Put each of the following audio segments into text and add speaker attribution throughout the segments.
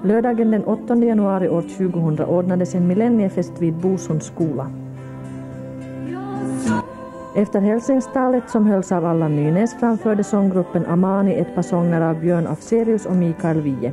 Speaker 1: Lördagen den 8 januari år 2000 ordnades en millenniefest vid Bosunds skola. Efter hälsningstalet som hölls av Allan Nynäs framförde sånggruppen Amani ett par sånger av Björn Afzelius och Mikael Wiehe.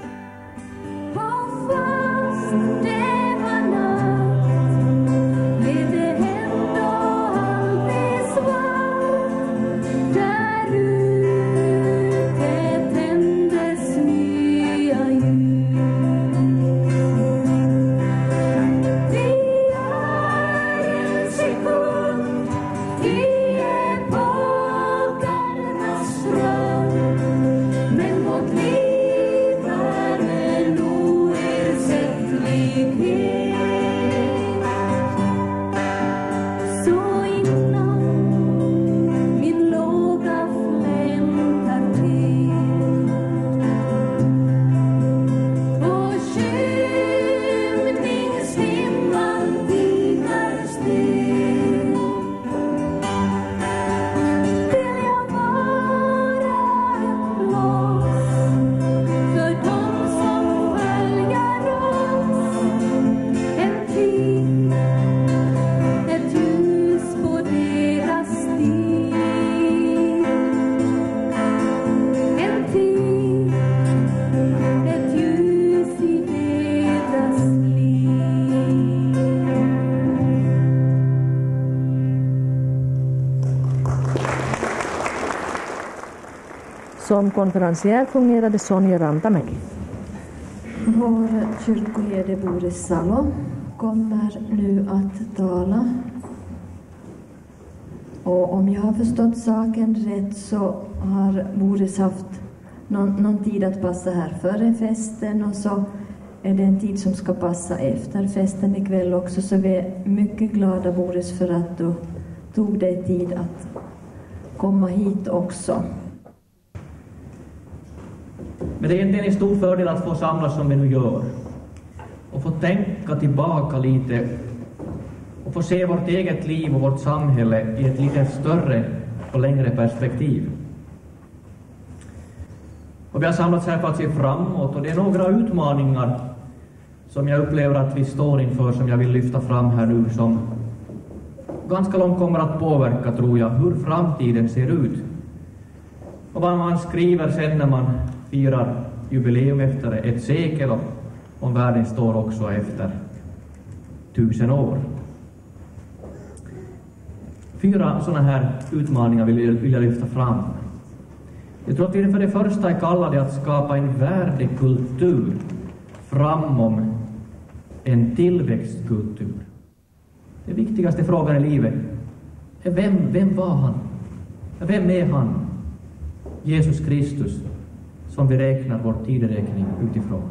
Speaker 1: Som konferencier fungerade Sonja Rantamäki.
Speaker 2: Vår kyrkoherde Boris Salo kommer nu att tala. Och om jag har förstått saken rätt så har Boris haft någon tid att passa här före festen, och så är det en tid som ska passa efter festen ikväll också. Så vi är mycket glada, Boris, för att du tog dig tid att komma hit också.
Speaker 3: Men det är egentligen en stor fördel att få samlas som vi nu gör. Och få tänka tillbaka lite. Och få se vårt eget liv och vårt samhälle i ett lite större och längre perspektiv. Och vi har samlats här för att se framåt. Och det är några utmaningar som jag upplever att vi står inför, som jag vill lyfta fram här nu, som ganska långt kommer att påverka, tror jag, hur framtiden ser ut. Och vad man skriver sen när man firar jubileum efter ett sekel, och om världen står också efter 1000 år. 4 sådana här utmaningar vill jag lyfta fram. Jag tror att vi för det första är kallade att skapa en värdekultur framom en tillväxtkultur. Den viktigaste frågan i livet är vem var han? Vem är han? Jesus Kristus, som vi räknar vår tideräkning utifrån.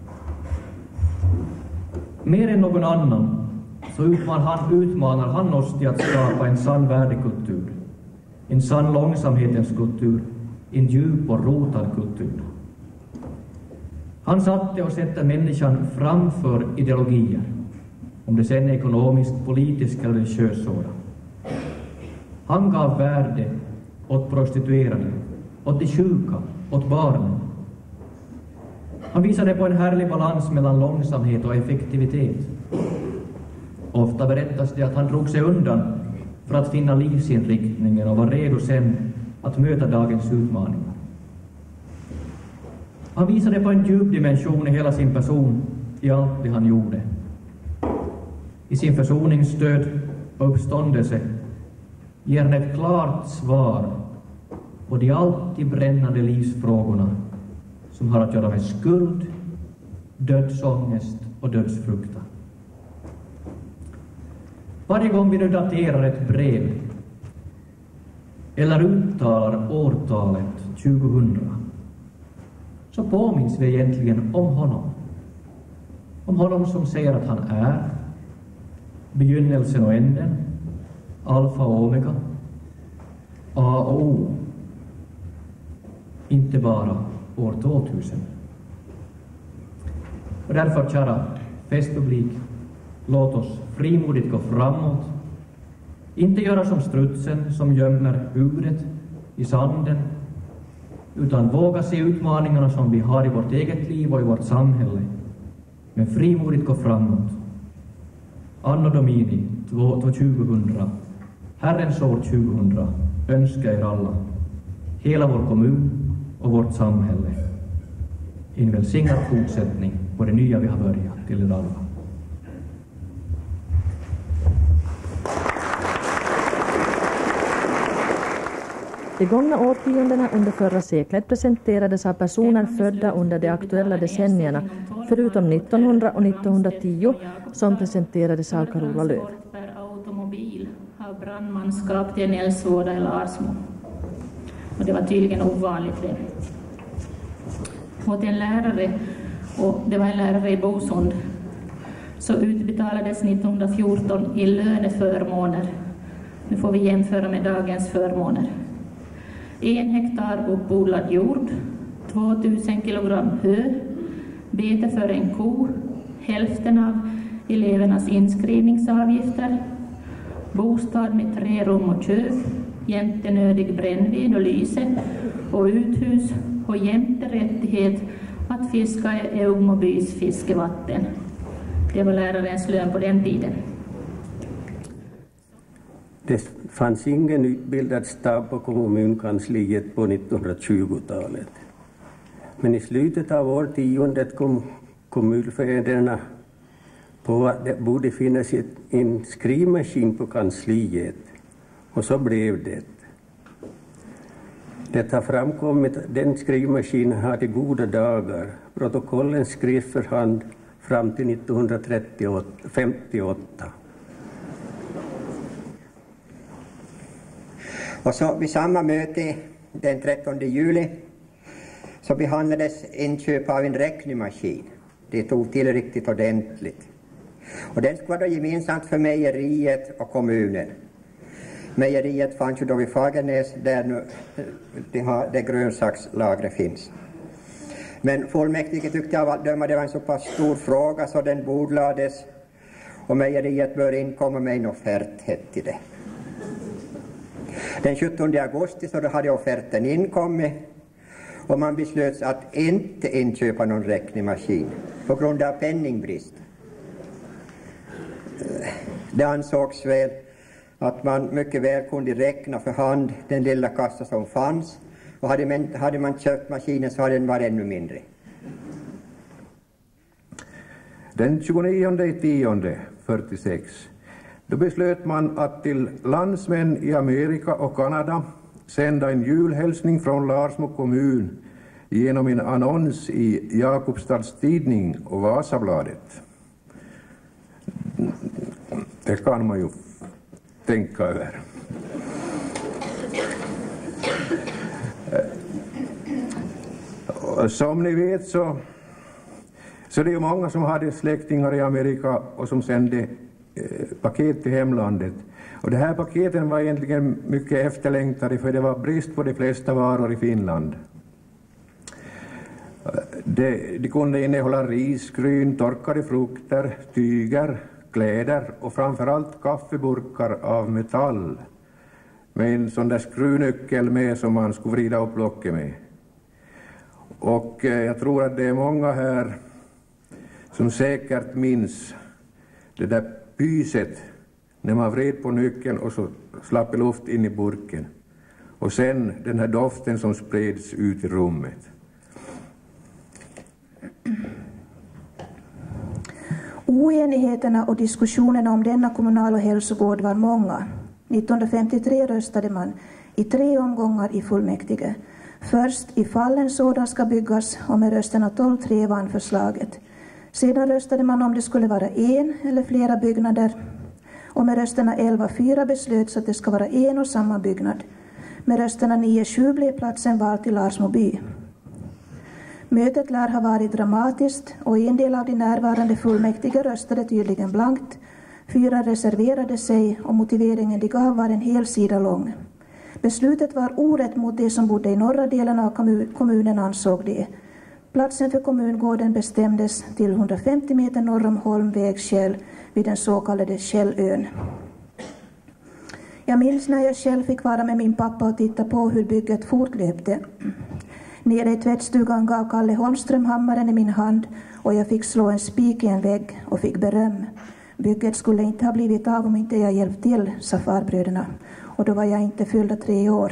Speaker 3: Mer än någon annan så utmanar han oss till att skapa en sann värdekultur, en sann långsamhetens kultur, en djup och rotad kultur. Han satte och sätter människan framför ideologier, om det sen är ekonomiskt, politiskt eller religiöst sådan. Han gav värde åt prostituerade, åt de sjuka, åt barnen. Han visade på en härlig balans mellan långsamhet och effektivitet. Ofta berättas det att han drog sig undan för att finna livsinriktningen och var redo sen att möta dagens utmaningar. Han visade på en djup dimension i hela sin person, i allt det han gjorde. I sin försoningsstöd och uppståndelse ger han ett klart svar på de alltid brännande livsfrågorna som har att göra med skuld, dödsångest och dödsfruktan. Varje gång vi nu daterar ett brev eller uttalar årtalet 2000 så påminns vi egentligen om honom. Om honom som säger att han är begynnelsen och änden, alfa och omega, A och O. Inte bara år 2000. Och därför, kära festpublik, låt oss frimodigt gå framåt. Inte göra som strutsen som gömmer huvudet i sanden, utan våga se utmaningarna som vi har i vårt eget liv och i vårt samhälle men frimodigt gå framåt. Anno Domini 2000, Herrens år 2000, önskar er alla, hela vår kommun och vårt samhälle, en välsignad fortsättning på det nya vi har börjat till er alla.
Speaker 1: De gångna årtiondena under förra seklet presenterades av personer födda under de aktuella decennierna, förutom 1900 och 1910 som presenterades av Carola Löv.
Speaker 4: Per automobil av brandmanskap till en eldsvåda i Larsmo. Och det var tydligen ovanligt det. Och till en lärare, och det var en lärare i Bosund, så utbetalades 1914 i löneförmåner. Nu får vi jämföra med dagens förmåner. 1 hektar uppodlad jord, 2000 kilogram hö, bete för en ko, hälften av elevernas inskrivningsavgifter, bostad med 3 rum och kök, jämte nödig brännved och lyse och uthus och jämte rättighet att fiska i Eugmobys fiskevatten. Det var lärarens lön på den tiden.
Speaker 5: Det fanns ingen utbildad stab på kommunkansliet på 1920-talet. Men i slutet av årtiondet kom kommunfäderna på att det borde finnas en skrivmaskin på kansliet. Och så blev det. Det har framkommit att den skrivmaskinen hade goda dagar. Protokollen skrevs för hand fram till 1958.
Speaker 6: Och så vid samma möte den 13 juli så behandlades inköp av en räknemaskin. Det tog till riktigt ordentligt. Och den skulle vara gemensamt för mejeriet och kommunen. Mejeriet fanns ju då vid Fagernäs där grönsakslagret finns. Men fullmäktige tyckte av att döma det var en så pass stor fråga så den bordlades och mejeriet bör inkomma med en offert hette det. Den 17 augusti så då hade offerten inkommit och man beslöt att inte inköpa någon räknemaskin på grund av penningbrist. Det ansågs väl att man mycket väl kunde räkna för hand den lilla kassa som fanns och hade man köpt maskinen så hade den varit ännu mindre.
Speaker 7: Den 29/10/46 då beslöt man att till landsmän i Amerika och Kanada sända en julhälsning från Larsmo kommun genom en annons i Jakobstads tidning och Vasabladet. Det kan man ju tänka över. Som ni vet så det är ju många som hade släktingar i Amerika och som sände paket till hemlandet. Och det här paketen var egentligen mycket efterlängtade för det var brist på de flesta varor i Finland. De kunde innehålla risgryn, torkade frukter, tyger, kläder och framförallt kaffeburkar av metall med en sån där skruvnyckel med som man skulle vrida upp locket med. Och jag tror att det är många här som säkert minns det där pyset när man vred på nyckeln och så slapp luft in i burken. Och sen den här doften som spreds ut i rummet.
Speaker 8: Oenigheterna och diskussionerna om denna kommunal- och hälsogård var många. 1953 röstade man i 3 omgångar i fullmäktige. Först ifall en sådan ska byggas och med rösterna 12-3 vann förslaget. Sedan röstade man om det skulle vara en eller flera byggnader och med rösterna 11-4 beslöts att det ska vara en och samma byggnad. Med rösterna 9-7 blev platsen vald till Larsmo by. Mötet lär ha varit dramatiskt och en del av de närvarande fullmäktige röstade tydligen blankt. 4 reserverade sig och motiveringen de gav var en hel sida lång. Beslutet var orätt mot de som bodde i norra delen av kommunen ansåg det. Platsen för kommungården bestämdes till 150 meter norr om Holmväg Käll vid den så kallade Källön. Jag minns när jag själv fick vara med min pappa och titta på hur bygget fortlöpte. Nere i tvättstugan gav Kalle Holmström hammaren i min hand och jag fick slå en spik i en vägg och fick beröm. Bygget skulle inte ha blivit av om inte jag hjälpt till, sa farbröderna. Och då var jag inte fyllda 3 år.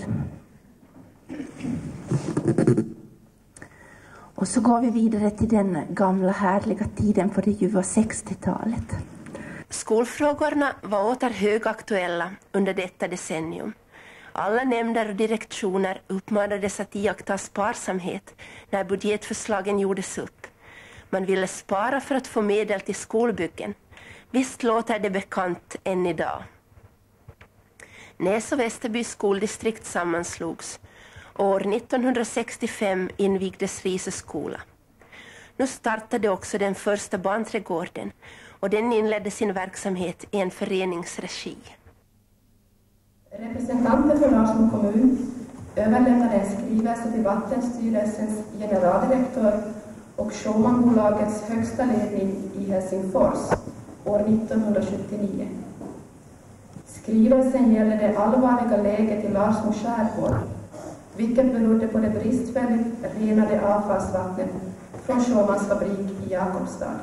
Speaker 9: Och så går vi vidare till den gamla härliga tiden på det ljuva 60-talet. Skolfrågorna var åter högaktuella under detta decennium. Alla nämnder och direktioner uppmanades att iaktta sparsamhet när budgetförslagen gjordes upp. Man ville spara för att få medel till skolbyggen. Visst låter det bekant än idag. Näs- och Västerby skoldistrikt sammanslogs. År 1965 invigdes Risö skola. Nu startade också den första barnträdgården och den inledde sin verksamhet i en föreningsregi.
Speaker 10: Representanter för Larsmo kommun överlämnade en skrivelse till Vattenstyrelsens generaldirektör och Schumann-bolagets högsta ledning i Helsingfors år 1979. Skrivelsen gäller det allvarliga läget i Larsmo skärgård, vilket berodde på det bristfälligt renade avfallsvattnet från Schumanns fabrik i Jakobstad.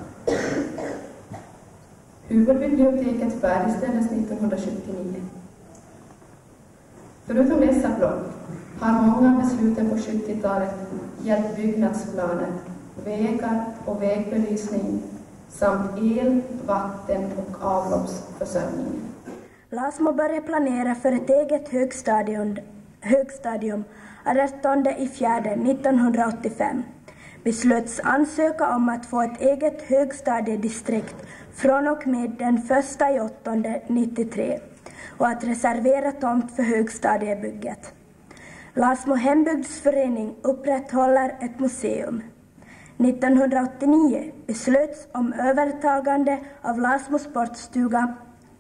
Speaker 10: Huvudbiblioteket färdigställdes 1979. Förutom dessa brott har många besluten på 70-talet gällt byggnadsplaner, vägar och vägbelysning samt el-, vatten- och avloppsförsörjning.
Speaker 11: Larsmo började planera för ett eget högstadium 18/4/1985. Beslöts ansöka om att få ett eget högstadiedistrikt från och med den 1/8/93 och att reservera tomt för högstadiebygget. Larsmo hembygdsförening upprätthåller ett museum. 1989 beslöts om övertagande av Larsmo sportstuga.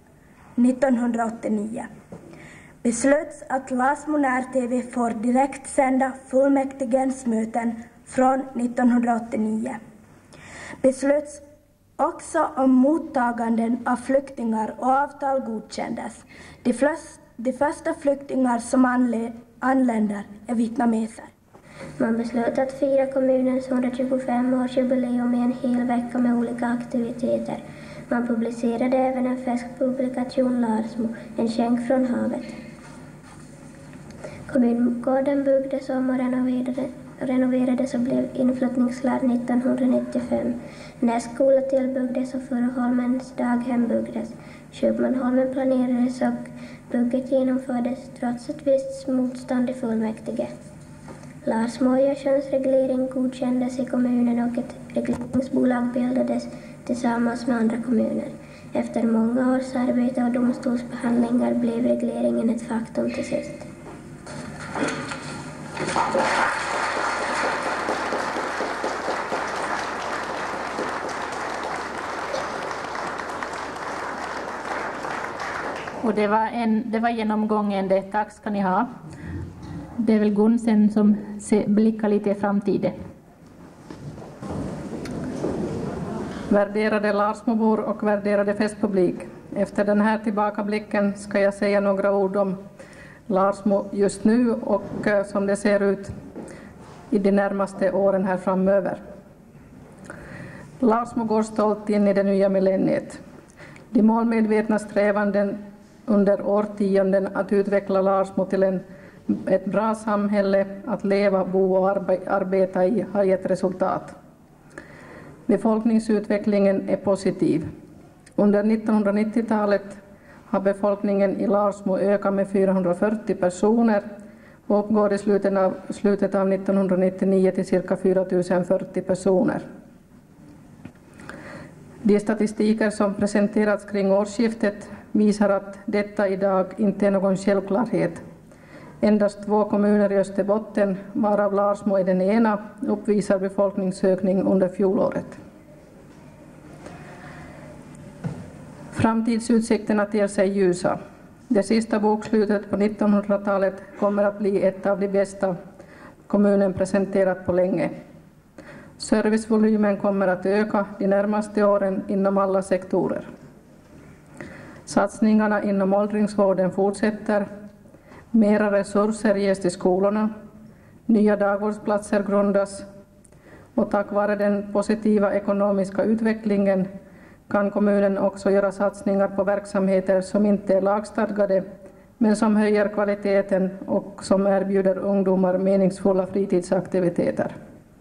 Speaker 11: 1989 beslöts att Larsmo när-TV får direkt sända fullmäktigens möten från 1989. Beslöts också om mottaganden av flyktingar och avtal godkändes. De första flyktingar som anländer är vietnameser.
Speaker 12: Man beslöt att fira kommunens 125-årsjubileum i en hel vecka med olika aktiviteter. Man publicerade även en färsk publikation, Larsmo, en skänk från havet. Kommungården byggdes om och renoverades och blev inflyttningsklar 1995. När skola tillbyggdes och Furuholmens daghem byggdes. Köpmanholmen planerades och bygget genomfördes trots ett visst motstånd i fullmäktige. Larsmo reglering godkändes i kommunen och ett regleringsbolag bildades tillsammans med andra kommuner. Efter många års arbete och domstolsbehandlingar blev regleringen ett faktum till sist.
Speaker 4: Och det var genomgången det. Tack ska ni ha. Det är väl Gunsen som blickar lite i framtiden.
Speaker 13: Värderade Larsmobor och värderade festpublik. Efter den här tillbakablicken ska jag säga några ord om Larsmo just nu och som det ser ut i de närmaste åren här framöver. Larsmo går stolt in i det nya millenniet. De målmedvetna strävanden under årtionden att utveckla Larsmo till ett bra samhälle att leva, bo och arbeta i har gett resultat. Befolkningsutvecklingen är positiv. Under 1990-talet har befolkningen i Larsmo ökat med 440 personer och uppgår i slutet av 1999 till cirka 4040 personer. De statistiker som presenterats kring årsskiftet visar att detta idag inte är någon självklarhet. Endast 2 kommuner i Österbotten, varav Larsmo är den ena, uppvisar befolkningsökning under fjolåret. Framtidsutsikterna ter sig ljusa. Det sista bokslutet på 1900-talet kommer att bli ett av de bästa kommunen presenterat på länge. Servicevolymen kommer att öka de närmaste åren inom alla sektorer. Satsningarna inom åldringsvården fortsätter. Mera resurser ges till skolorna. Nya dagvårdsplatser grundas och tack vare den positiva ekonomiska utvecklingen kan kommunen också göra satsningar på verksamheter som inte är lagstadgade men som höjer kvaliteten och som erbjuder ungdomar meningsfulla fritidsaktiviteter.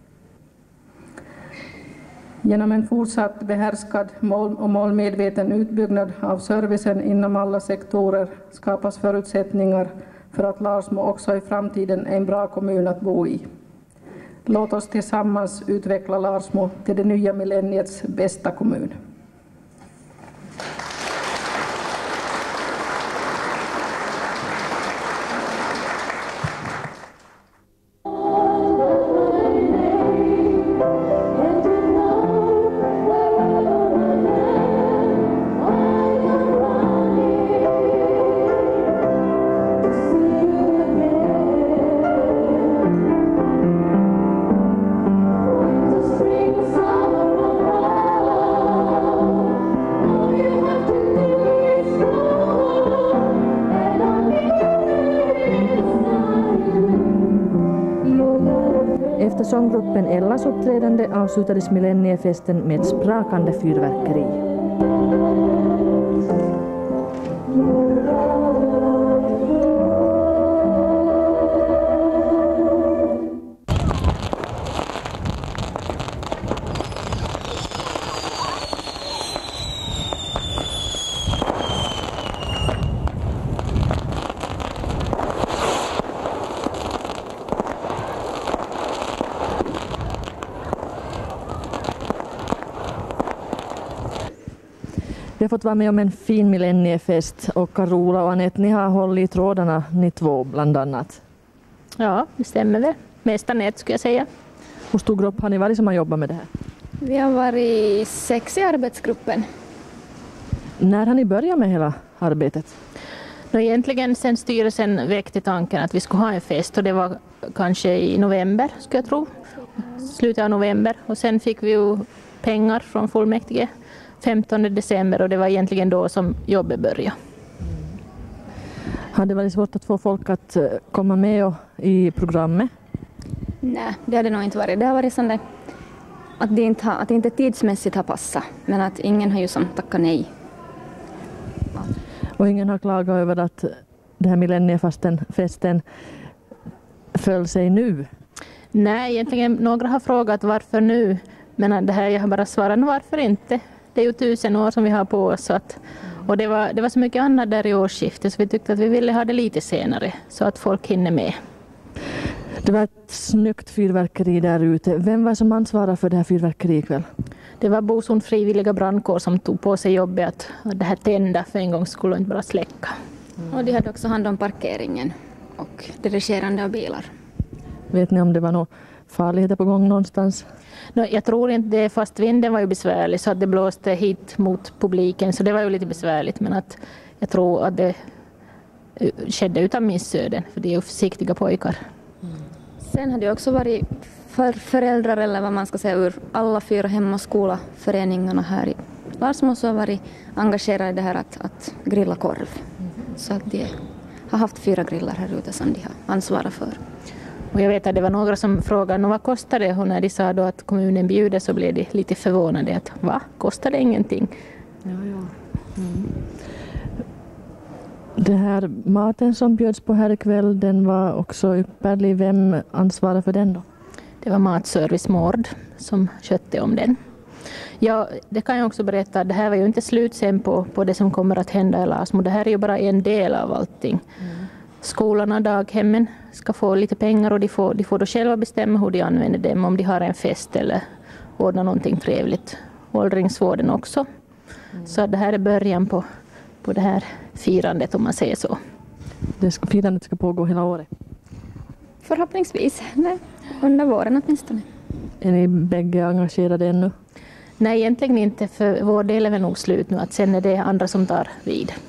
Speaker 13: Genom en fortsatt behärskad och målmedveten utbyggnad av servicen inom alla sektorer skapas förutsättningar för att Larsmo också i framtiden är en bra kommun att bo i. Låt oss tillsammans utveckla Larsmo till det nya millenniets bästa kommun.
Speaker 1: Efter sånggruppen Ellas uppträdande avslutades millenniefesten med ett sprakande fyrverkeri. Vi har fått vara med om en fin millenniefest och Carola och Anette, ni har hållit i trådarna, ni två bland annat.
Speaker 4: Ja, det stämmer väl. Mest Anette skulle jag säga.
Speaker 1: Hur stor grupp har ni varit som har jobbat med det här?
Speaker 14: Vi har varit 6 i arbetsgruppen.
Speaker 1: När har ni börjat med hela arbetet?
Speaker 4: Egentligen sen styrelsen väckte tanken att vi skulle ha en fest och det var kanske i november skulle jag tro. Slutet av november och sen fick vi ju pengar från fullmäktige 15 december och det var egentligen då som jobbet började.
Speaker 1: Har det varit svårt att få folk att komma med i programmet?
Speaker 14: Nej, det har det nog inte varit. Det har varit sånt att det inte tidsmässigt har passat, men att ingen har ju som tackat nej.
Speaker 1: Och ingen har klagat över att det här millenniefesten föll sig nu?
Speaker 4: Nej, egentligen några har frågat varför nu, men det här jag har bara svarat varför inte. Det är ju 1000 år som vi har på oss och det var så mycket annat där i årsskiftet så vi tyckte att vi ville ha det lite senare så att folk hinner med.
Speaker 1: Det var ett snyggt fyrverkeri där ute. Vem var som ansvarade för det här fyrverkeriet ikväll?
Speaker 4: Det var Bosund frivilliga brandkår som tog på sig jobbet att det här tända för en gång skulle inte bara släcka.
Speaker 14: Och de hade också hand om parkeringen och dirigerande av bilar.
Speaker 1: Vet ni om det var några farligheter på gång någonstans?
Speaker 4: Jag tror inte det, fast vinden var ju besvärlig så att det blåste hit mot publiken så det var ju lite besvärligt men att jag tror att det skedde utan missöden för det är ju försiktiga pojkar.
Speaker 14: Sen hade det också varit för föräldrar eller vad man ska säga ur alla 4 hem- och skolaföreningarna här i Larsmo så har varit engagerade i det här att grilla korv. Så att de har haft 4 grillar här ute som de har ansvarat för.
Speaker 4: Och jag vet att det var några som frågade vad kostar det och när de sa då att kommunen bjuder så blev de lite förvånade att va, kostar det ingenting?
Speaker 1: Ja. Det här maten som bjöds på här ikväll den var också ypperlig. Vem ansvarar för den då?
Speaker 4: Det var Matservice Mord som skötte om den. Ja, det kan jag också berätta. Det här var ju inte slut sen på det som kommer att hända i Larsmo. Det här är ju bara en del av allting. Skolorna och daghemmen ska få lite pengar och de får då själva bestämma hur de använder dem. Om de har en fest eller ordnar någonting trevligt. Åldringsvården också. Så det här är början på det här firandet om man säger så.
Speaker 1: Firandet ska pågå hela året?
Speaker 14: Förhoppningsvis. Nej, under våren åtminstone.
Speaker 1: Är ni bägge engagerade ännu?
Speaker 4: Nej, egentligen inte för vår del är väl nog slut nu att sen är det andra som tar vid.